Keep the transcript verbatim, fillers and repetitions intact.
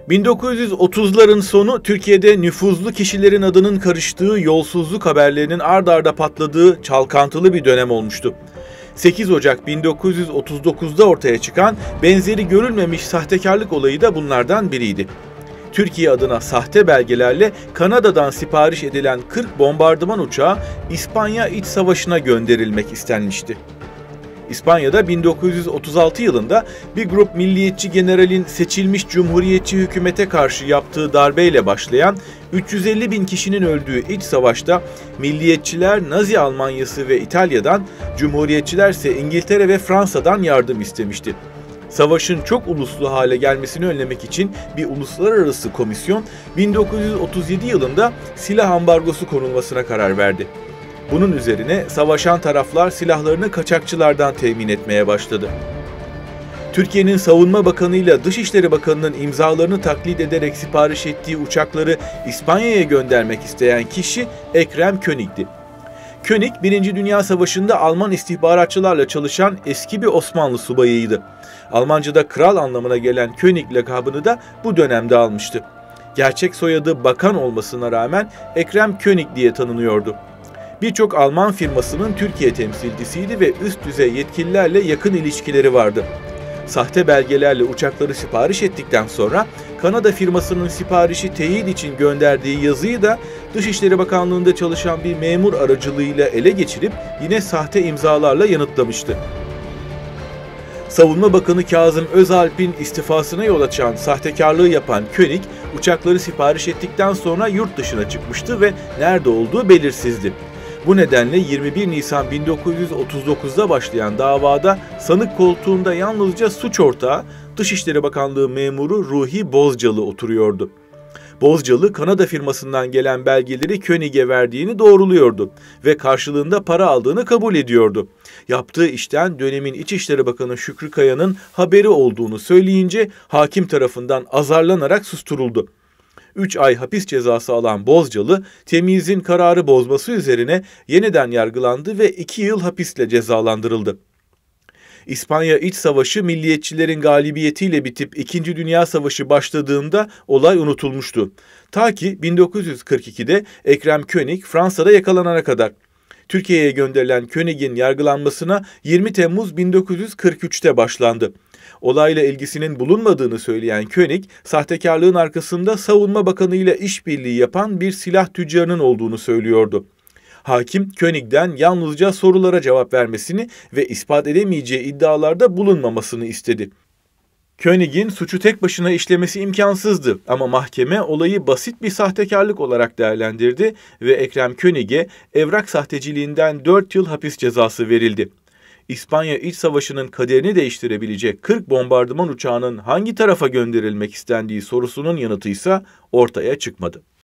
bin dokuz yüz otuzların sonu Türkiye'de nüfuzlu kişilerin adının karıştığı yolsuzluk haberlerinin ard arda patladığı çalkantılı bir dönem olmuştu. sekiz Ocak bin dokuz yüz otuz dokuz'da ortaya çıkan benzeri görülmemiş sahtekarlık olayı da bunlardan biriydi. Türkiye adına sahte belgelerle Kanada'dan sipariş edilen kırk bombardıman uçağı İspanya İç Savaşı'na gönderilmek istenmişti. İspanya'da bin dokuz yüz otuz altı yılında bir grup milliyetçi generalin seçilmiş cumhuriyetçi hükümete karşı yaptığı darbeyle başlayan üç yüz elli bin kişinin öldüğü iç savaşta milliyetçiler Nazi Almanyası ve İtalya'dan, cumhuriyetçiler ise İngiltere ve Fransa'dan yardım istemişti. Savaşın çok uluslu hale gelmesini önlemek için bir uluslararası komisyon bin dokuz yüz otuz yedi yılında silah ambargosu konulmasına karar verdi. Bunun üzerine savaşan taraflar silahlarını kaçakçılardan temin etmeye başladı. Türkiye'nin Savunma Bakanı ile Dışişleri Bakanı'nın imzalarını taklit ederek sipariş ettiği uçakları İspanya'ya göndermek isteyen kişi Ekrem König'di. König, Birinci Dünya Savaşı'nda Alman istihbaratçılarla çalışan eski bir Osmanlı subayıydı. Almanca'da kral anlamına gelen König lakabını da bu dönemde almıştı. Gerçek soyadı Bakan olmasına rağmen Ekrem König diye tanınıyordu. Birçok Alman firmasının Türkiye temsilcisiydi ve üst düzey yetkililerle yakın ilişkileri vardı. Sahte belgelerle uçakları sipariş ettikten sonra Kanada firmasının siparişi teyit için gönderdiği yazıyı da Dışişleri Bakanlığı'nda çalışan bir memur aracılığıyla ele geçirip yine sahte imzalarla yanıtlamıştı. Savunma Bakanı Kazım Özalp'in istifasına yol açan sahtekarlığı yapan König, uçakları sipariş ettikten sonra yurt dışına çıkmıştı ve nerede olduğu belirsizdi. Bu nedenle yirmi bir Nisan bin dokuz yüz otuz dokuz'da başlayan davada sanık koltuğunda yalnızca suç ortağı Dışişleri Bakanlığı memuru Ruhi Bozcalı oturuyordu. Bozcalı, Kanada firmasından gelen belgeleri König'e verdiğini doğruluyordu ve karşılığında para aldığını kabul ediyordu. Yaptığı işten dönemin İçişleri Bakanı Şükrü Kaya'nın haberi olduğunu söyleyince hakim tarafından azarlanarak susturuldu. üç ay hapis cezası alan Bozcalı, temyizin kararı bozması üzerine yeniden yargılandı ve iki yıl hapisle cezalandırıldı. İspanya İç Savaşı milliyetçilerin galibiyetiyle bitip İkinci Dünya Savaşı başladığında olay unutulmuştu. Ta ki bin dokuz yüz kırk iki'de Ekrem König Fransa'da yakalanana kadar. Türkiye'ye gönderilen König'in yargılanmasına yirmi Temmuz bin dokuz yüz kırk üç'te başlandı. Olayla ilgisinin bulunmadığını söyleyen König, sahtekarlığın arkasında Savunma Bakanı ile işbirliği yapan bir silah tüccarının olduğunu söylüyordu. Hakim, König'den yalnızca sorulara cevap vermesini ve ispat edemeyeceği iddialarda bulunmamasını istedi. König'in suçu tek başına işlemesi imkansızdı ama mahkeme olayı basit bir sahtekarlık olarak değerlendirdi ve Ekrem König'e evrak sahteciliğinden dört yıl hapis cezası verildi. İspanya İç Savaşı'nın kaderini değiştirebilecek kırk bombardıman uçağının hangi tarafa gönderilmek istendiği sorusunun yanıtı ise ortaya çıkmadı.